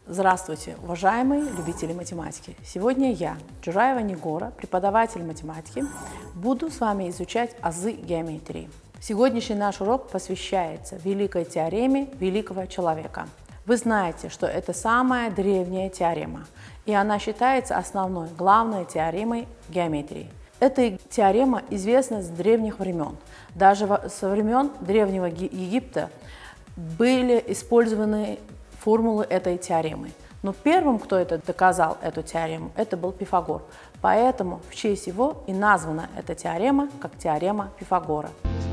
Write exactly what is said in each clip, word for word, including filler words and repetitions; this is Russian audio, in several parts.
Здравствуйте, уважаемые любители математики! Сегодня я, Джураева Нигора, преподаватель математики, буду с вами изучать азы геометрии. Сегодняшний наш урок посвящается великой теореме великого человека. Вы знаете, что это самая древняя теорема, и она считается основной, главной теоремой геометрии. Эта теорема известна с древних времен. Даже со времен Древнего Египта были использованы формулы этой теоремы. Но первым, кто это доказал, эту теорему, это был Пифагор. Поэтому в честь его и названа эта теорема как теорема Пифагора.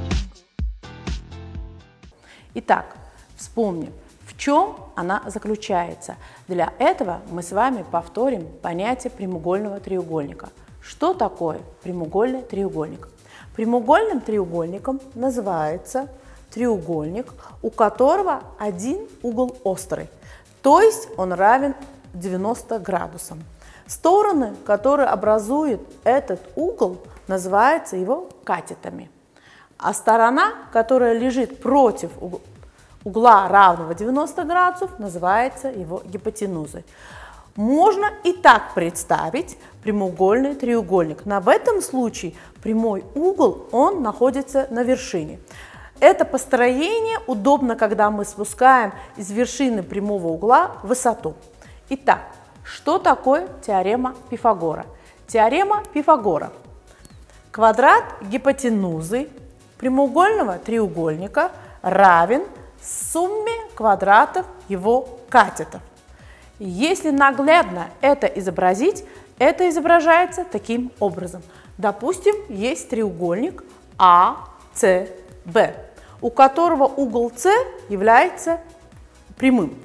Итак, вспомним, в чем она заключается. Для этого мы с вами повторим понятие прямоугольного треугольника. Что такое прямоугольный треугольник? Прямоугольным треугольником называется треугольник, у которого один угол острый, то есть он равен девяноста градусам. Стороны, которые образуют этот угол, называются его катетами. А сторона, которая лежит против угла, равного девяноста градусов, называется его гипотенузой. Можно и так представить прямоугольный треугольник, но в этом случае прямой угол, он находится на вершине. Это построение удобно, когда мы спускаем из вершины прямого угла высоту. Итак, что такое теорема Пифагора? Теорема Пифагора. Квадрат гипотенузы прямоугольного треугольника равен сумме квадратов его катетов. Если наглядно это изобразить, это изображается таким образом. Допустим, есть треугольник А С Б, у которого угол С является прямым.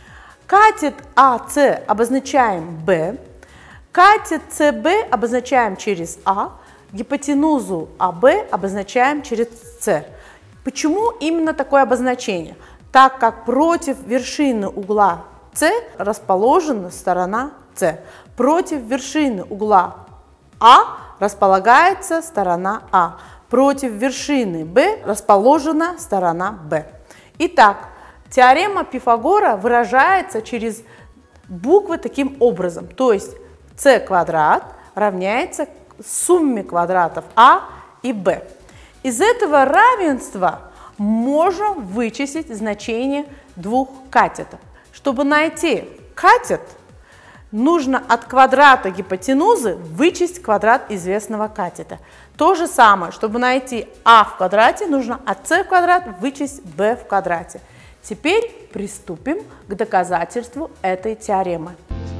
Катет А С обозначаем Б, катет С Б обозначаем через А, гипотенузу А Б обозначаем через С. Почему именно такое обозначение? Так как против вершины угла С расположена сторона С, против вершины угла А располагается сторона А, против вершины Б расположена сторона Б. Итак, теорема Пифагора выражается через буквы таким образом, то есть С квадрат равняется сумме квадратов А и Б. Из этого равенства можно вычислить значение двух катетов. Чтобы найти катет, нужно от квадрата гипотенузы вычесть квадрат известного катета. То же самое, чтобы найти А в квадрате, нужно от С в квадрат вычесть Б в квадрате. Теперь приступим к доказательству этой теоремы.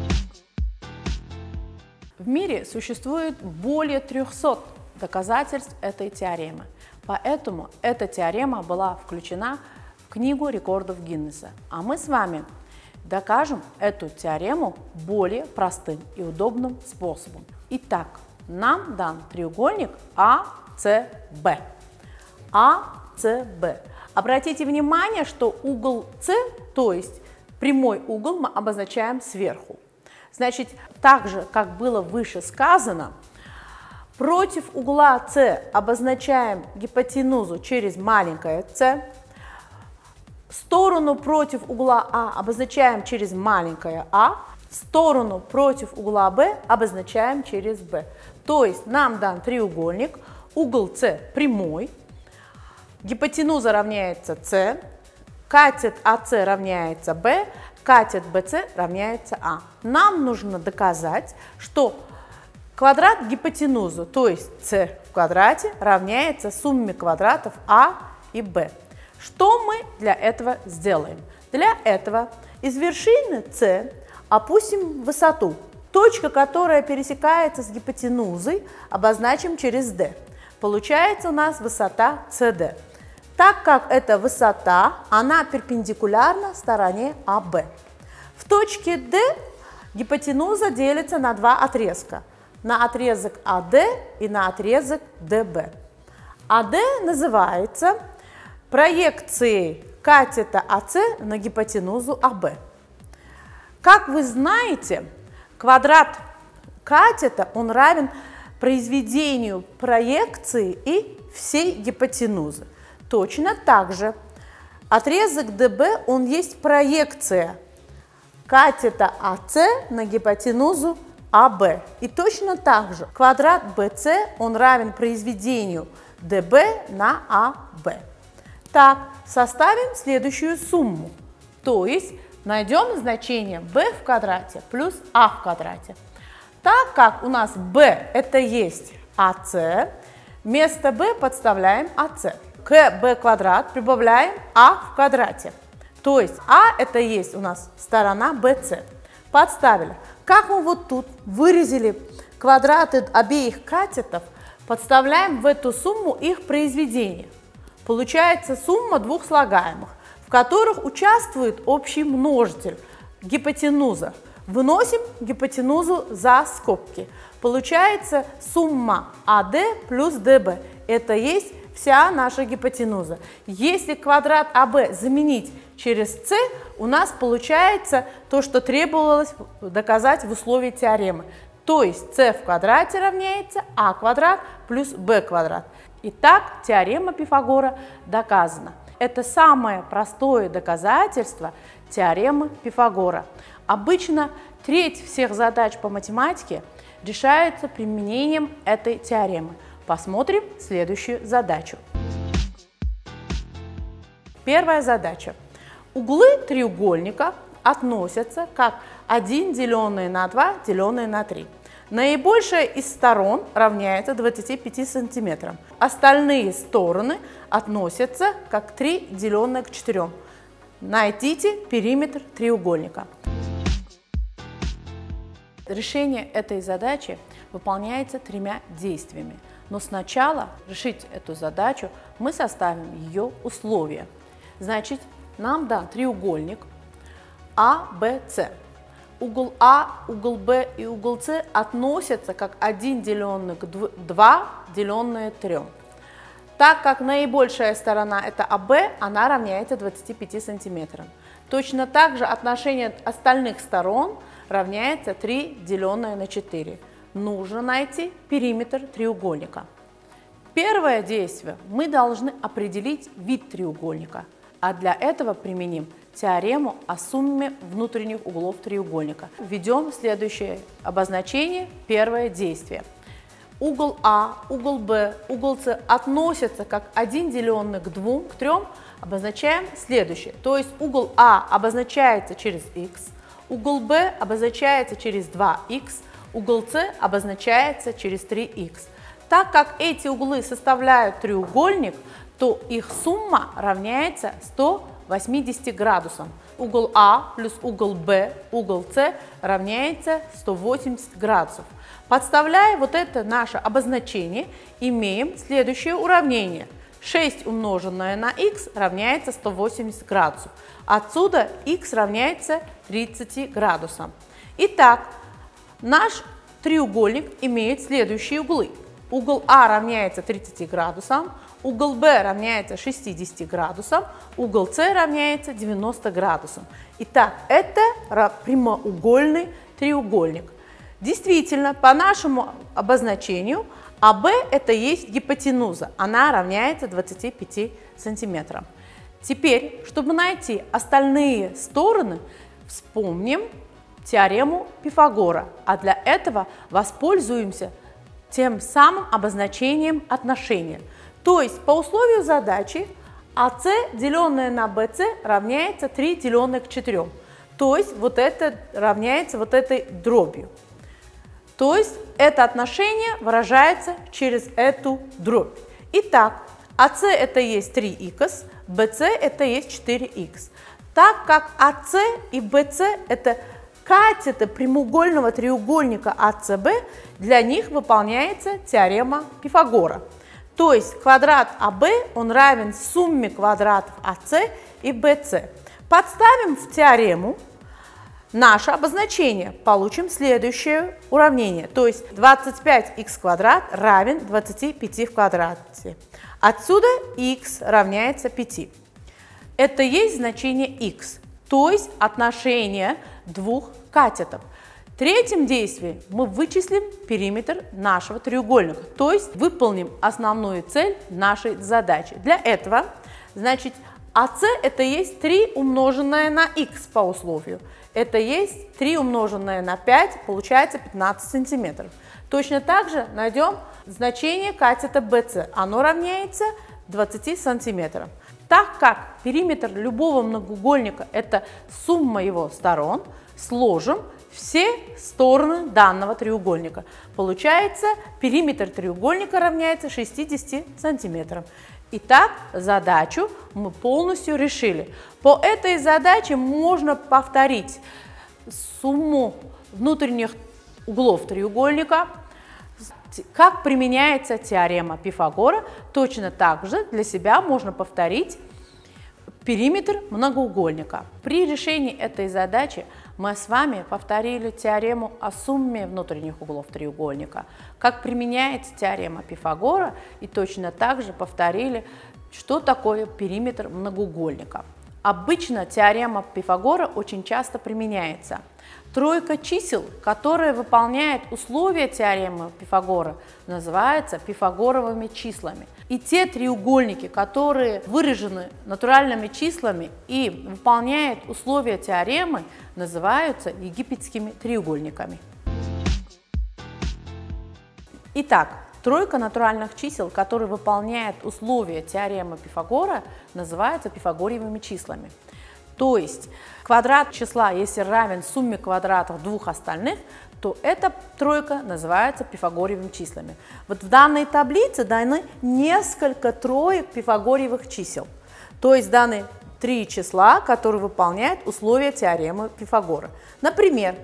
В мире существует более трёхсот доказательств этой теоремы. Поэтому эта теорема была включена в Книгу рекордов Гиннесса. А мы с вами докажем эту теорему более простым и удобным способом. Итак, нам дан треугольник А С Б. А С Б. Обратите внимание, что угол С, то есть прямой угол, мы обозначаем сверху. Значит, так же, как было выше сказано, против угла С обозначаем гипотенузу через маленькое С. Сторону против угла А обозначаем через маленькое А, сторону против угла Б обозначаем через Б. То есть нам дан треугольник, угол С прямой, гипотенуза равняется С, катет АС равняется Б, катет БС равняется А. Нам нужно доказать, что квадрат гипотенузы, то есть С в квадрате, равняется сумме квадратов А и Б. Что мы для этого сделаем? Для этого из вершины С опустим высоту. Точка, которая пересекается с гипотенузой, обозначим через D. Получается у нас высота С Д. Так как эта высота, она перпендикулярна стороне А Б. В точке D гипотенуза делится на два отрезка. На отрезок А Д и на отрезок Д Б. А Д называется проекцией катета А С на гипотенузу А Б. Как вы знаете, квадрат катета, он равен произведению проекции и всей гипотенузы. Точно так же отрезок Д Б, он есть проекция катета АС на гипотенузу АБ. И точно так же квадрат БС, он равен произведению ДБ на АБ. Так, составим следующую сумму. То есть найдем значение b в квадрате плюс а в квадрате. Так как у нас b это есть АС, вместо b подставляем АС. К b квадрат прибавляем а в квадрате. То есть а это есть у нас сторона BC. Подставили. Как мы вот тут выразили квадраты обеих катетов, подставляем в эту сумму их произведение. Получается сумма двух слагаемых, в которых участвует общий множитель гипотенуза. Выносим гипотенузу за скобки. Получается сумма АД плюс ДБ. Это есть вся наша гипотенуза. Если квадрат АБ заменить через С, у нас получается то, что требовалось доказать в условии теоремы. То есть С в квадрате равняется А квадрат плюс Б квадрат. Итак, теорема Пифагора доказана. Это самое простое доказательство теоремы Пифагора. Обычно треть всех задач по математике решается применением этой теоремы. Посмотрим следующую задачу. Первая задача. Углы треугольника относятся как один деленное на два деленное на три. Наибольшая из сторон равняется двадцати пяти сантиметрам. Остальные стороны относятся как три деленное к четырем. Найдите периметр треугольника. Решение этой задачи выполняется тремя действиями. Но сначала решить эту задачу мы составим ее условия. Значит, нам дан треугольник А Бэ С. Угол А, угол Б и угол С относятся как один деленное к два деленное трем. Так как наибольшая сторона это АБ, она равняется двадцати пяти сантиметрам. Точно так же отношение остальных сторон равняется три деленное на четыре. Нужно найти периметр треугольника. Первое действие. Мы должны определить вид треугольника. А для этого применим теорему о сумме внутренних углов треугольника. Введем следующее обозначение. Первое действие. Угол А, угол Б, угол С относятся как один деленный к двум, к трем. Обозначаем следующее. То есть угол А обозначается через х, угол Б обозначается через два х, угол С обозначается через три х. Так как эти углы составляют треугольник, то их сумма равняется ста восьмидесяти градусам. Угол А плюс угол Б, угол С равняется ста восьмидесяти градусов. Подставляя вот это наше обозначение, имеем следующее уравнение. шесть умноженное на х равняется ста восьмидесяти градусов. Отсюда х равняется тридцати градусам. Итак, наш треугольник имеет следующие углы. Угол А равняется тридцати градусам, угол Б равняется шестидесяти градусам, угол С равняется девяноста градусам. Итак, это прямоугольный треугольник. Действительно, по нашему обозначению, АБ это есть гипотенуза, она равняется двадцати пяти сантиметрам. Теперь, чтобы найти остальные стороны, вспомним теорему Пифагора, а для этого воспользуемся тем самым обозначением отношения. То есть по условию задачи АС деленное на БС равняется три деленное к четырем. То есть вот это равняется вот этой дробью. То есть это отношение выражается через эту дробь. Итак, АС это есть три х, БС это есть четыре х. Так как АС и БС это катеты прямоугольного треугольника АСБ, для них выполняется теорема Пифагора. То есть квадрат АБ он равен сумме квадратов АС и БС. Подставим в теорему наше обозначение, получим следующее уравнение. То есть двадцать пять х квадрат равен двадцати пяти в квадрате. Отсюда х равняется пяти. Это есть значение х, то есть отношение двух катетов. В третьем действии мы вычислим периметр нашего треугольника, то есть выполним основную цель нашей задачи. Для этого, значит, АС это есть три умноженное на х по условию. Это есть три умноженное на пять, получается пятнадцать сантиметров. Точно так же найдем значение катета бэ цэ. Оно равняется двадцати сантиметрам. Так как периметр любого многоугольника это сумма его сторон, сложим все стороны данного треугольника. Получается, периметр треугольника равняется шестидесяти сантиметрам. Итак, задачу мы полностью решили. По этой задаче можно повторить сумму внутренних углов треугольника. Как применяется теорема Пифагора, точно так же для себя можно повторить периметр многоугольника. При решении этой задачи мы с вами повторили теорему о сумме внутренних углов треугольника, как применяется теорема Пифагора, и точно так же повторили, что такое периметр многоугольника. Обычно теорема Пифагора очень часто применяется. Тройка чисел, которые выполняют условия теоремы Пифагора, называются пифагоровыми числами. И те треугольники, которые выражены натуральными числами и выполняют условия теоремы, называются египетскими треугольниками. Итак, тройка натуральных чисел, которые выполняют условия теоремы Пифагора, называются пифагориевыми числами. То есть квадрат числа, если равен сумме квадратов двух остальных, то эта тройка называется пифагориевыми числами. Вот в данной таблице даны несколько троек пифагориевых чисел. То есть даны три числа, которые выполняют условия теоремы Пифагора. Например,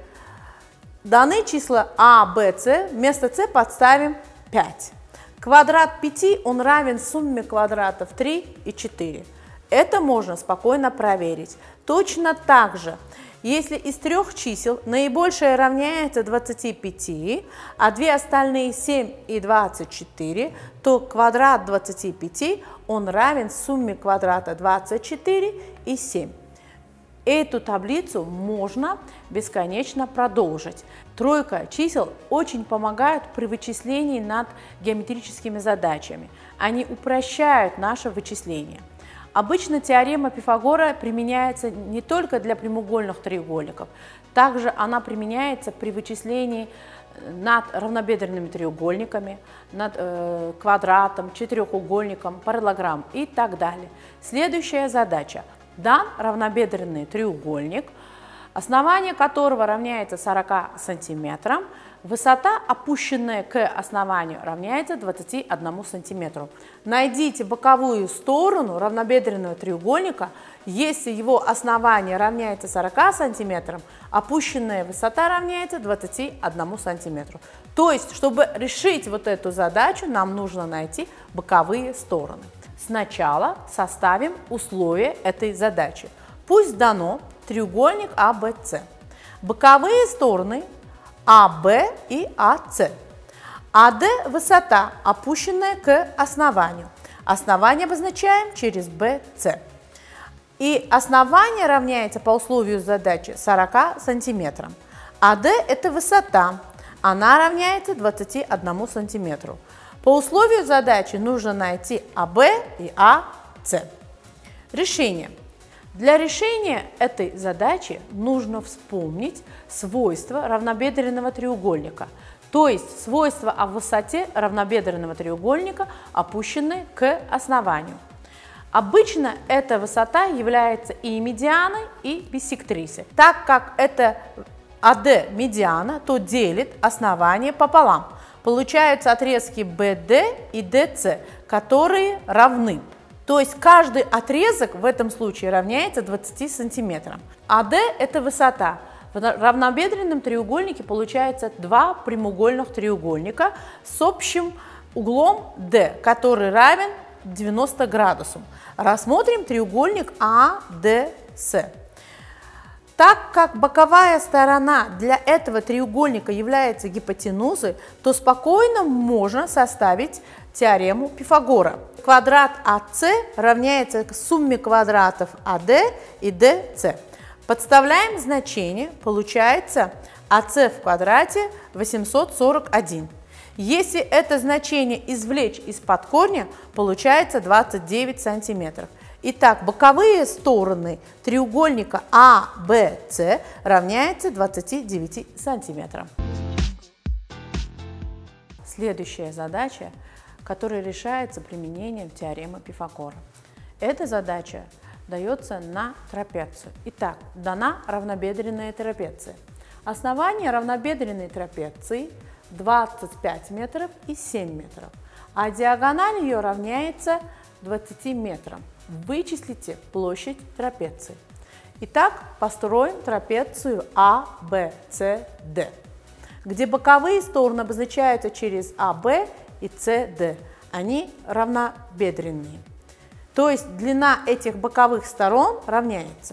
даны числа а, бэ, цэ, вместо c подставим пять. Квадрат пяти, он равен сумме квадратов три и четыре. Это можно спокойно проверить. Точно так же, если из трех чисел наибольшее равняется двадцати пяти, а две остальные семь и двадцать четыре, то квадрат двадцати пяти он равен сумме квадрата двадцать четыре и семь. Эту таблицу можно бесконечно продолжить. Тройка чисел очень помогает при вычислении над геометрическими задачами. Они упрощают наше вычисление. Обычно теорема Пифагора применяется не только для прямоугольных треугольников, также она применяется при вычислении над равнобедренными треугольниками, над э, квадратом, четырехугольником, параллелограмм и так далее. Следующая задача. Дан равнобедренный треугольник, основание которого равняется сорока сантиметрам, высота, опущенная к основанию, равняется двадцати одному сантиметру. Найдите боковую сторону равнобедренного треугольника, если его основание равняется сорока сантиметрам, опущенная высота равняется двадцати одному сантиметру. То есть, чтобы решить вот эту задачу, нам нужно найти боковые стороны. Сначала составим условия этой задачи. Пусть дано треугольник а бэ цэ. Боковые стороны а бэ и а цэ. а дэ – высота, опущенная к основанию. Основание обозначаем через бэ цэ. И основание равняется по условию задачи сорока сантиметрам. а дэ – это высота, она равняется двадцати одному сантиметру. По условию задачи нужно найти а бэ и а цэ. Решение. Для решения этой задачи нужно вспомнить свойства равнобедренного треугольника, то есть свойства о высоте равнобедренного треугольника, опущенной к основанию. Обычно эта высота является и медианой, и биссектрисой. Так как это а дэ медиана, то делит основание пополам. Получаются отрезки бэ дэ и дэ цэ, которые равны. То есть каждый отрезок в этом случае равняется двадцати сантиметрам. а дэ – это высота. В равнобедренном треугольнике получается два прямоугольных треугольника с общим углом d, который равен девяноста градусам. Рассмотрим треугольник а дэ цэ. Так как боковая сторона для этого треугольника является гипотенузой, то спокойно можно составить теорему Пифагора. Квадрат а цэ равняется сумме квадратов а дэ и дэ цэ. Подставляем значение, получается а цэ в квадрате восемьсот сорок один. Если это значение извлечь из-под корня, получается двадцать девять сантиметров. Итак, боковые стороны треугольника А Бэ С равняются двадцати девяти сантиметрам. Следующая задача, которая решается применением теоремы Пифагора. Эта задача дается на трапецию. Итак, дана равнобедренная трапеция. Основание равнобедренной трапеции двадцать пять метров и семь метров, а диагональ ее равняется двадцати метрам. Вычислите площадь трапеции. Итак, построим трапецию А Бэ С Д, где боковые стороны обозначаются через А Бэ и С Д. Они равнобедренные. То есть длина этих боковых сторон равняется.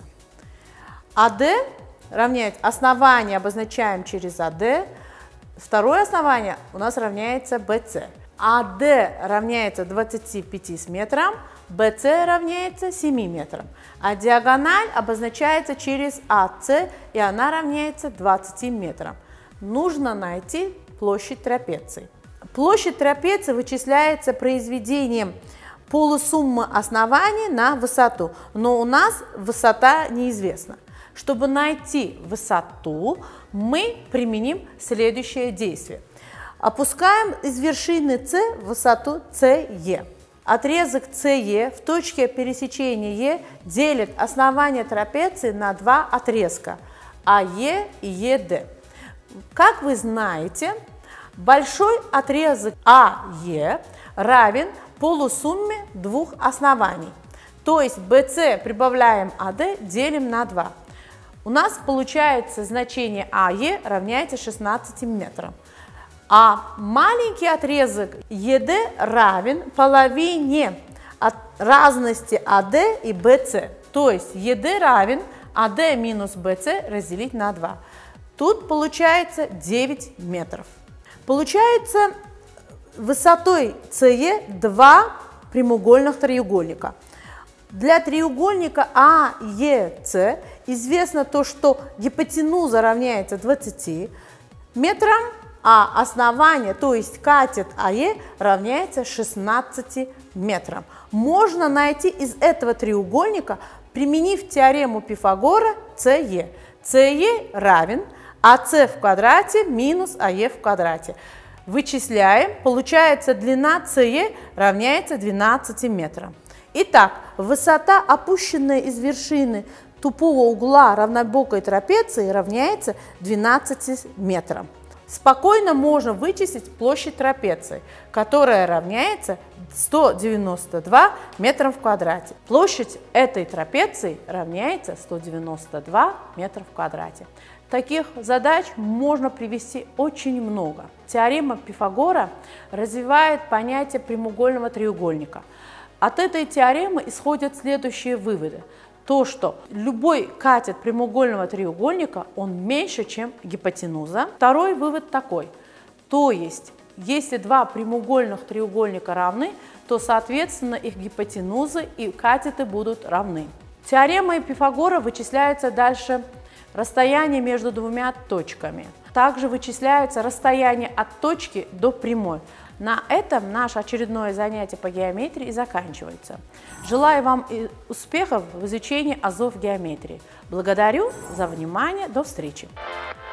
АД равняется, основание обозначаем через АД, второе основание у нас равняется бэ цэ. АД равняется двадцати пяти метрам, бэ цэ равняется семи метрам. А диагональ обозначается через а цэ, и она равняется двадцати метрам. Нужно найти площадь трапеции. Площадь трапеции вычисляется произведением полусуммы оснований на высоту, но у нас высота неизвестна. Чтобы найти высоту, мы применим следующее действие. Опускаем из вершины С высоту С Е. Отрезок С Е в точке пересечения Е делит основание трапеции на два отрезка А Е и Е Д. Как вы знаете, большой отрезок А Е равен полусумме двух оснований. То есть бэ цэ прибавляем а дэ, делим на два. У нас получается значение а е равняется шестнадцати метрам. А маленький отрезок е дэ равен половине от разности а дэ и бэ цэ. То есть е дэ равен а дэ минус бэ цэ разделить на два. Тут получается девять метров. Получается высотой цэ е два прямоугольных треугольника. Для треугольника а е цэ известно то, что гипотенуза равняется двадцати метрам, а основание, то есть катет а е, равняется шестнадцати метрам. Можно найти из этого треугольника, применив теорему Пифагора, цэ е. цэ е равен а цэ в квадрате минус а е в квадрате. Вычисляем, получается длина цэ е равняется двенадцати метрам. Итак, высота, опущенная из вершины тупого угла равнобокой трапеции, равняется двенадцати метрам. Спокойно можно вычислить площадь трапеции, которая равняется ста девяноста двум метрам в квадрате. Площадь этой трапеции равняется ста девяноста двум метрам в квадрате. Таких задач можно привести очень много. Теорема Пифагора развивает понятие прямоугольного треугольника. От этой теоремы исходят следующие выводы. То, что любой катет прямоугольного треугольника, он меньше, чем гипотенуза. Второй вывод такой. То есть, если два прямоугольных треугольника равны, то, соответственно, их гипотенузы и катеты будут равны. Теоремой Пифагора вычисляется дальше расстояние между двумя точками. Также вычисляется расстояние от точки до прямой. На этом наше очередное занятие по геометрии заканчивается. Желаю вам успехов в изучении азов геометрии. Благодарю за внимание. До встречи!